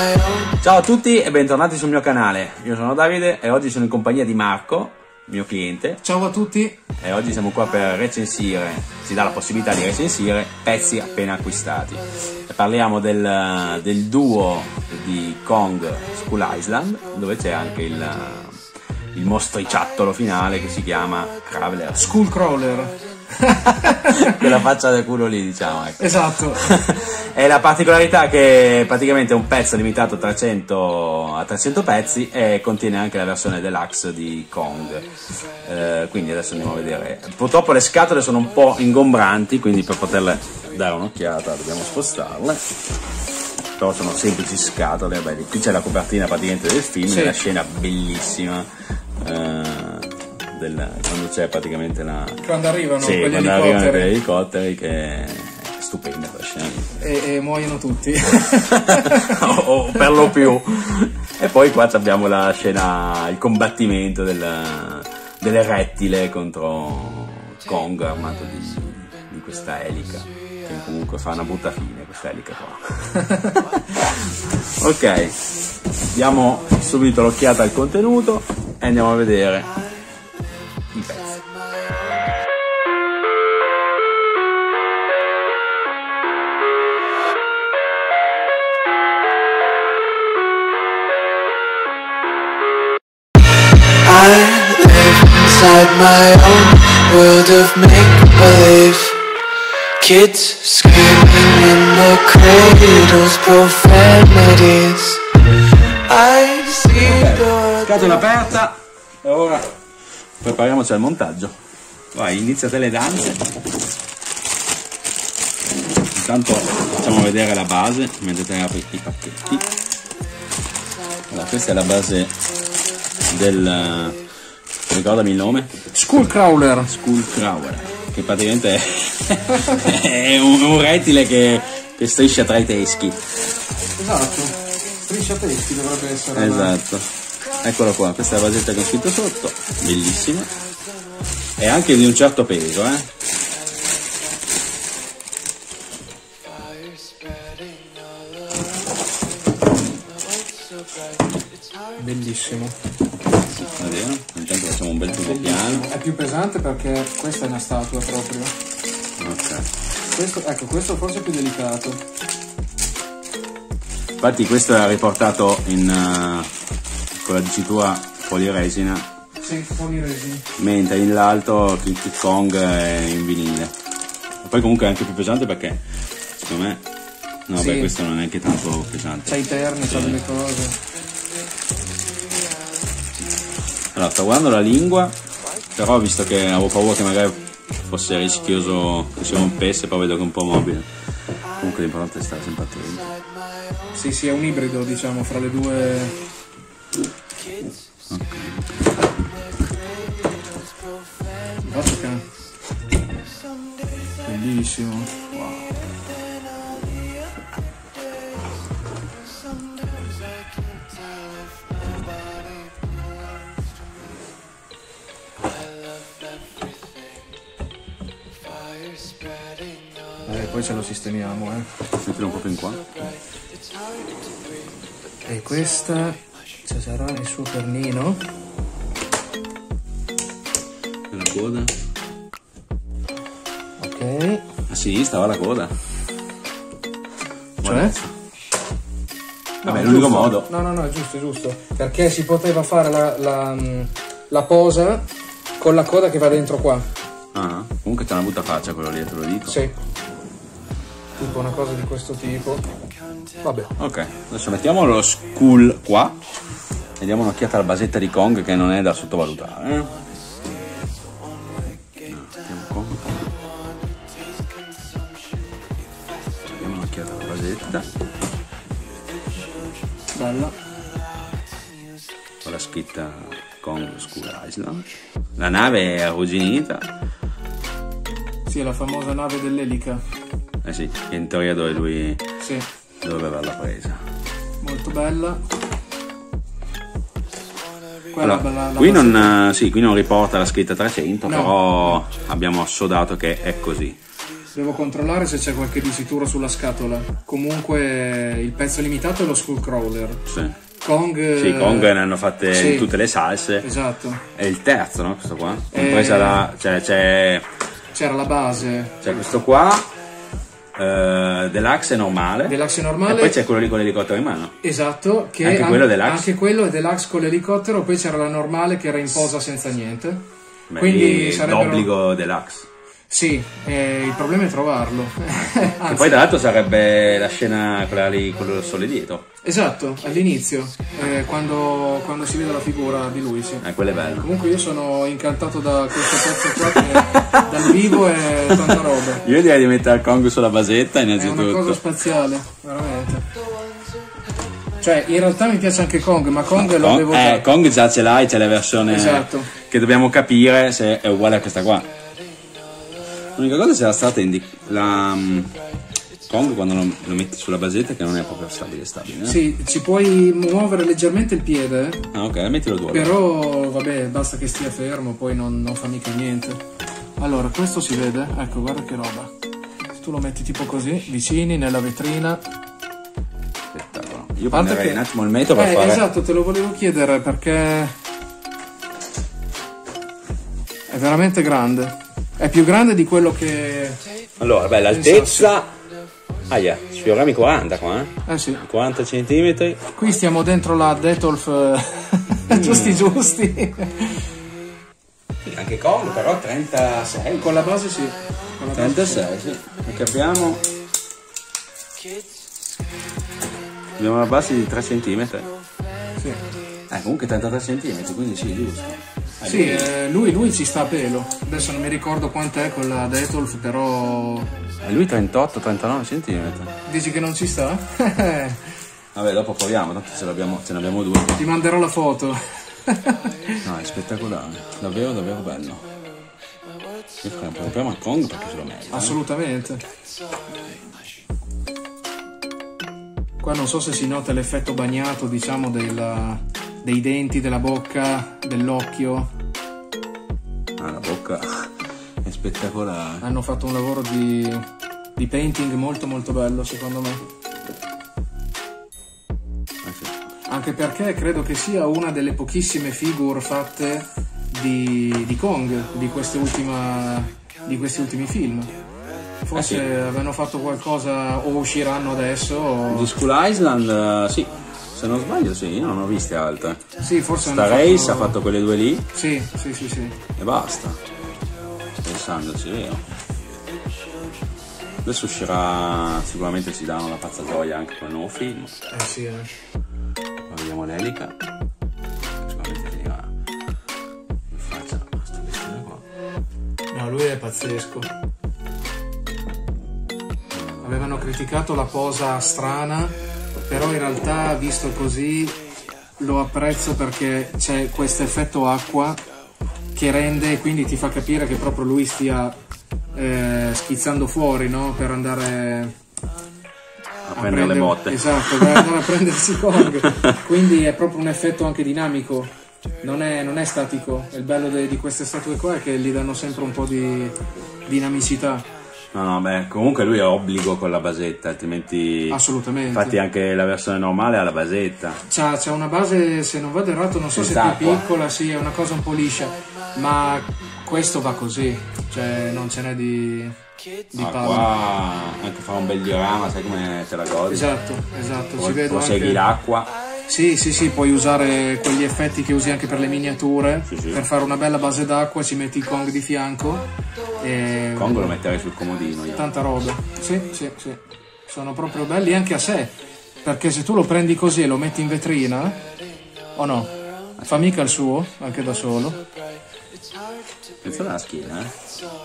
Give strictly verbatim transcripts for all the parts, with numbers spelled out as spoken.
Ciao a tutti e bentornati sul mio canale. Io sono Davide e oggi sono in compagnia di Marco, mio cliente. Ciao a tutti. E oggi siamo qua per recensire, ci dà la possibilità di recensire pezzi appena acquistati. E parliamo del, del duo di Kong Skull Island, dove c'è anche il, il mostriciattolo finale che si chiama Crawler. Skull Crawler. Quella faccia del culo lì, diciamo, ecco. Esatto. E la particolarità che praticamente è un pezzo limitato a trecento, a trecento pezzi e contiene anche la versione deluxe di Kong. Eh, quindi adesso andiamo a vedere. Purtroppo le scatole sono un po' ingombranti, quindi per poterle dare un'occhiata dobbiamo spostarle. Però sono semplici scatole. Beh, qui c'è la copertina praticamente del film, sì. Una scena bellissima. Eh, Del, quando c'è praticamente la quando arrivano sì, quegli quando elicotteri. arrivano quegli elicotteri, che è stupenda quella scena e, e muoiono tutti o, o per lo più. E poi qua abbiamo la scena, il combattimento del, del rettile contro Kong armato di, di questa elica, che comunque fa una brutta fine questa elica qua. Ok, diamo subito l'occhiata al contenuto e andiamo a vedere i pezzi. I live inside my own world of make-believe. Kids screaming in the cradles, profanities. I see Okay. the Scatola aperta e ora prepariamoci al montaggio. Vai, iniziate le danze. Intanto facciamo vedere la base mentre te apri i pacchetti. Allora, questa è la base del, ricordami il nome? Skull Crawler. Skull Crawler, che praticamente è, è un, un rettile che, che striscia tra i teschi. Esatto, striscia teschi dovrebbe essere. Esatto, eccolo qua, questa è la basetta con scritto sotto, bellissima, e anche di un certo peso, eh. Bellissimo. Vediamo, intanto facciamo un bel tubo piano. È più pesante perché questa è una statua proprio. Ok. Questo, ecco, questo forse è più delicato. Infatti questo è riportato in uh, con la dicitura poliresina. Sì, poliresina. Mentre in l'alto King Kong è in vinile. E poi comunque è anche più pesante perché secondo me no, sì. Beh, questo non è neanche tanto pesante. C'ha i terni, sì. C'ha delle cose. Allora, sto guardando la lingua, però visto che avevo paura che magari fosse rischioso che si rompesse, poi vedo che è un po' mobile. Comunque l'importante è stare sempre attenti. Sì, sì, è un ibrido, diciamo, fra le due. Ok. Vodka. Bellissimo. Wow. E poi ce lo sistemiamo, eh. Mettilo un po' più in qua. E questa ci sarà il suo pernino. E la coda. Ok. A sinistra va la coda. Cioè? Vabbè, no, è l'unico giusto. modo. No, no, no, è giusto, è giusto. Perché si poteva fare la, la, la posa con la coda che va dentro qua. Ah, comunque c'è una brutta faccia quello lì, te lo dico. Sì. Tipo una cosa di questo tipo. Vabbè. Ok, adesso mettiamo lo Skull qua e diamo un'occhiata alla basetta di Kong, che non è da sottovalutare. Eh? Diamo un'occhiata alla basetta. Bella. Con la scritta Kong Skull Island. La nave è arrugginita. Sì, è la famosa nave dell'elica. Eh sì, che in teoria dove lui Sì. doveva averla presa. Molto bella. Quella Allora, bella, la qui, bassa- non, sì, qui non riporta la scritta trecento, No. però abbiamo assodato che è così. Devo controllare se c'è qualche dicitura sulla scatola. Comunque il pezzo limitato è lo Skullcrawler. Sì. Kong. Sì, Kong ne hanno fatte sì, in tutte le salse. Esatto. È il terzo, no? Questo qua. Eh, Compresa la. Cioè, c'è. C'era la base. C'è questo qua. Uh, Deluxe è normale. Deluxe è normale. E poi c'è quello lì con l'elicottero in mano. Esatto. Che anche an- quello Deluxe. Anche quello è Deluxe con l'elicottero. Poi c'era la normale che era in posa senza niente. Beh, quindi sarebbero... d'obbligo Deluxe. Sì, eh, il problema è trovarlo. Anzi, e poi tra l'altro sarebbe la scena quella lì con il sole dietro. Esatto, all'inizio, eh, quando, quando si vede la figura di lui, sì. Eh, quello è bello. Comunque io sono incantato da questo pezzo qua che dal vivo è tanta roba. Io direi di mettere Kong sulla basetta È innanzitutto. una cosa spaziale, veramente. Cioè, in realtà mi piace anche Kong, ma Kong lo Kong, avevo eh, già. Kong già ce l'hai, c'è la versione Esatto. che dobbiamo capire se è uguale a questa qua. L'unica cosa c'era stata indi- la um, Kong quando lo, lo metti sulla basetta che non è proprio stabile stabile. Eh? Sì, ci puoi muovere leggermente il piede, Ah, ok, mettilo tu. però vabbè, basta che stia fermo, poi non, non fa mica niente. Allora, questo si vede? Ecco, guarda che roba. Se tu lo metti tipo così, vicini, nella vetrina. Spettacolo. Io Parte prenderei che- un attimo il metro per Eh, fare. esatto, te lo volevo chiedere perché è veramente grande. È più grande di quello che... Allora, beh, l'altezza. Ah, yeah, sfioriamo i quaranta qua, eh? Eh sì. quaranta centimetri. Qui stiamo dentro la Detolf eh, giusti giusti. Anche Kong, però trentasei. Con la base sì. Con la base trentasei, sì. Perché abbiamo. Abbiamo una base di tre centimetri. sì. Eh, comunque trentatré centimetri, quindi sì, giusto. Eh, Sì, eh, lui, lui ci sta a pelo. Adesso non mi ricordo quant'è con la Detolf, però... E lui trentotto trentanove centimetri. Dici che non ci sta? Vabbè, dopo proviamo, tanto ce, l'abbiamo, ce ne abbiamo due. Ti manderò la foto. No, è spettacolare, davvero davvero bello. Io proviamo a Kong perché se lo merita. eh. Assolutamente. Qua non so se si nota l'effetto bagnato, diciamo, della, dei denti, della bocca, dell'occhio. Ah, la bocca è spettacolare. Hanno fatto un lavoro di, di painting molto molto bello, secondo me. Eh sì. Anche perché credo che sia una delle pochissime figure fatte di, di Kong, di, queste ultima, di questi ultimi film. Forse Eh sì. avevano fatto qualcosa o usciranno adesso. O... Di Skull Island, eh, sì, se non sbaglio sì, io non ho viste altre. Sì, forse Star hanno Race fatto... ha fatto quelle due lì Sì, sì, sì, sì. e basta. Pensandoci, vero. Adesso uscirà, sicuramente ci danno la pazzatoia anche con il nuovo film. Eh sì, eh. Poi vediamo l'elica. Sicuramente finirà in faccia a sto vestito qua. No, lui è pazzesco. Avevano criticato la posa strana, però in realtà, visto così, lo apprezzo perché c'è questo effetto acqua che rende e quindi ti fa capire che proprio lui stia eh, schizzando fuori, no? Per andare A, a prendere le botte. Esatto, per andare a prendersi Kong. Quindi è proprio un effetto anche dinamico, non è, non è statico. Il bello de, di queste statue qua è che gli danno sempre un po' di dinamicità. No, no, beh, comunque lui è obbligo con la basetta, altrimenti... Assolutamente. Infatti anche la versione normale ha la basetta. C'ha, c'ha una base, se non vado errato, non so se è più Esatto. piccola, sì, è una cosa un po' liscia, ma questo va così, cioè non ce n'è di, di Ah, palla. qua anche fa un bel diorama, sai come te la godi? Esatto, esatto, ci Poi vedo segui anche... l'acqua. Sì, sì, sì, puoi usare quegli effetti che usi anche per le miniature, Sì, sì. per fare una bella base d'acqua, ci metti il Kong di fianco e... Kong lo metterei sul comodino io. Tanta roba, sì, sì, sì, sono proprio belli anche a sé, perché se tu lo prendi così e lo metti in vetrina, o no, fa mica il suo, anche da solo. Attenzione alla schiena, eh.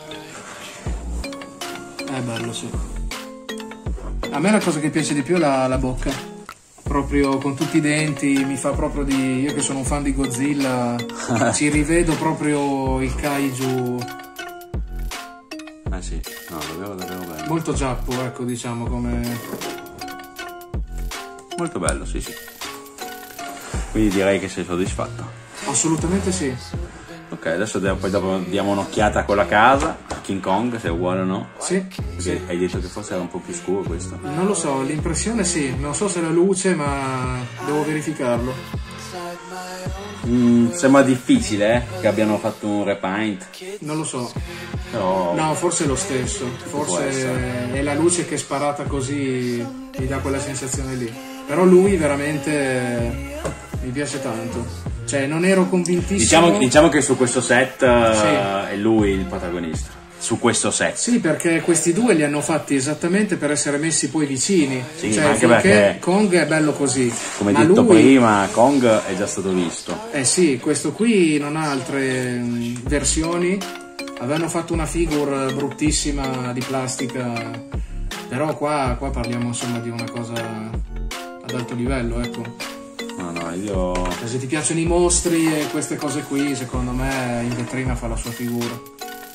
È bello, sì. A me la cosa che piace di più è la, la bocca. Proprio con tutti i denti, mi fa proprio di... Io che sono un fan di Godzilla, ci rivedo proprio il kaiju. Eh sì, no, davvero, davvero bello. Molto giappo, ecco, diciamo, come... Molto bello, sì, sì. Quindi direi che sei soddisfatto. Assolutamente sì. Ok, adesso poi dopo diamo un'occhiata con la casa, King Kong, se è uguale o no? Sì, Perché sì. hai detto che forse era un po' più scuro questo. Non lo so, l'impressione sì, non so se è la luce, ma devo verificarlo. Mm, sembra difficile eh, che abbiano fatto un repaint, Non lo so. però No, forse è lo stesso. può Forse essere. è la luce che è sparata così mi dà quella sensazione lì. Però lui veramente mi piace tanto. Cioè, non ero convintissimo. Diciamo, diciamo che su questo set eh, Sì. è lui il protagonista. Su questo set. Sì, perché questi due li hanno fatti esattamente per essere messi poi vicini. Sì, cioè, anche finché perché- Kong è bello così. Come ma detto lui... prima, Kong è già stato visto. Eh sì, questo qui non ha altre mh, versioni. Avevano fatto una figure bruttissima di plastica, però qua, qua parliamo insomma di una cosa ad alto livello, ecco. No, no, io. Cioè, se ti piacciono i mostri e queste cose qui, secondo me in vetrina fa la sua figura.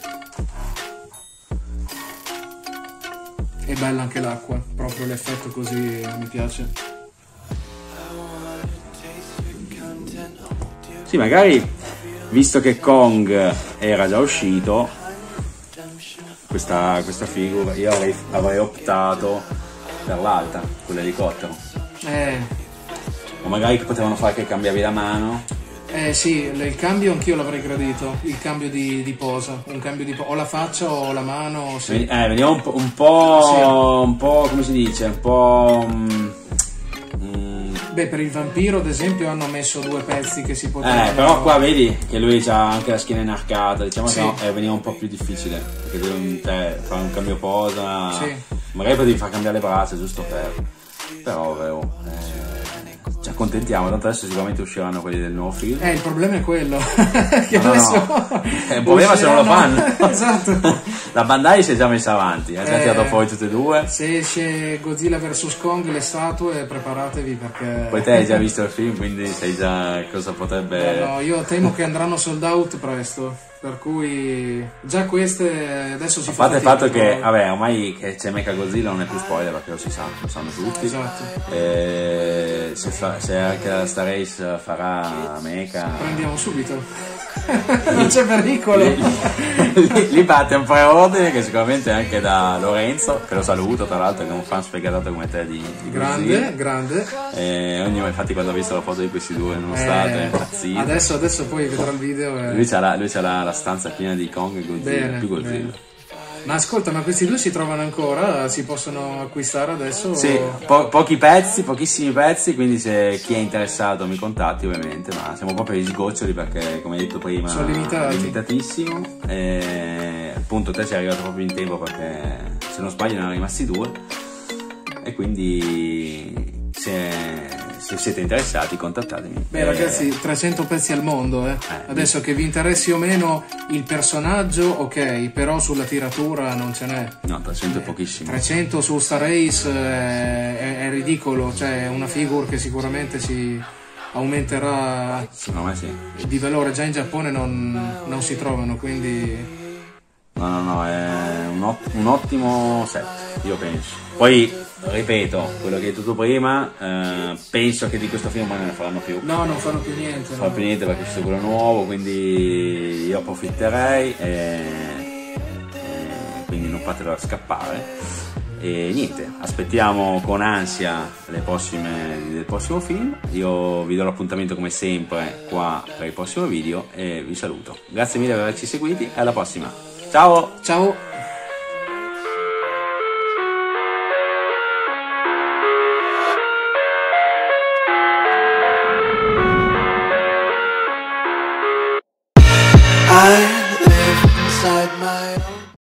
È bella anche l'acqua, proprio l'effetto così mi piace. Sì, magari visto che Kong era già uscito, questa, questa figura, io avrei, avrei optato per l'alta, con l'elicottero. Eh, O magari che potevano fare che cambiavi la mano. eh sì, il cambio anch'io l'avrei gradito, il cambio di, di posa, un cambio di po- o la faccia o la mano, sì. Eh, veniamo un po', un po', un po', come si dice, un po'. mm, mm, Beh, per il vampiro ad esempio hanno messo due pezzi che si potevano... Eh, però qua vedi che lui ha anche la schiena inarcata, diciamo Sì. che no, eh, veniva un po' più difficile, perché devi te, fare un cambio posa, Sì. magari potevi far cambiare le braccia giusto per, però avevo, eh, ci accontentiamo, tanto adesso sicuramente usciranno quelli del nuovo film. Eh, il problema è quello, che No, no, adesso... no. È un problema se non lo fanno. Esatto. La Bandai si è già messa avanti, ha già Eh. tirato fuori tutte e due, Se esce Godzilla versus Kong, le statue, preparatevi perché... poi te hai già visto il film, quindi sai già cosa potrebbe... No, io temo che andranno sold out presto, per cui già queste adesso si A fa parte il fatica, fatto che, però- vabbè, ormai che c'è Mecha Godzilla non è più spoiler perché lo si sa, lo sanno tutti. Esatto. E se, fa- se anche la Star Race farà Mecha, Prendiamo subito. Non c'è pericolo. lì, lì- lì parte un preordine che sicuramente anche da Lorenzo, che lo saluto tra l'altro, che è un fan sfegatato come te di, di Grande, Godzilla. grande. E ogni, infatti quando ha visto la foto di questi due in uno Eh, stato è impazzito. adesso, adesso poi vedrà il video e... Lui c'ha, la, lui c'ha la, la stanza piena di Kong e Godzilla, Bene, più Godzilla. bene. Ma ascolta, ma questi due si trovano ancora? Si possono acquistare adesso? Sì, po- pochi pezzi, pochissimi pezzi, quindi se chi è interessato mi contatti ovviamente, ma siamo proprio agli sgoccioli perché come hai detto prima Sono limitati. limitatissimo e appunto te sei arrivato proprio in tempo perché se non sbaglio ne erano rimasti due e quindi se, se siete interessati contattatemi. Beh Eh, ragazzi, trecento pezzi al mondo, eh. Adesso che vi interessi o meno il personaggio, ok, però sulla tiratura non ce n'è. no, trecento è pochissimo. trecento su Star Race eh, è, è ridicolo, cioè è una figure che sicuramente si aumenterà Secondo me sì. di valore, già in Giappone non, non si trovano, quindi... No, no, no, è un, ot- un ottimo set, io penso. Poi, ripeto, quello che hai detto tu prima, eh, penso che di questo film ormai non ne faranno più. No, non fanno più niente. Non farà no. più niente perché c'è quello nuovo, quindi io approfitterei e, e quindi non fatelo scappare. E niente, aspettiamo con ansia le prossime, del prossimo film. Io vi do l'appuntamento come sempre qua per il prossimo video e vi saluto. Grazie mille per averci seguiti e alla prossima. Ciao! Ciao! I live inside my own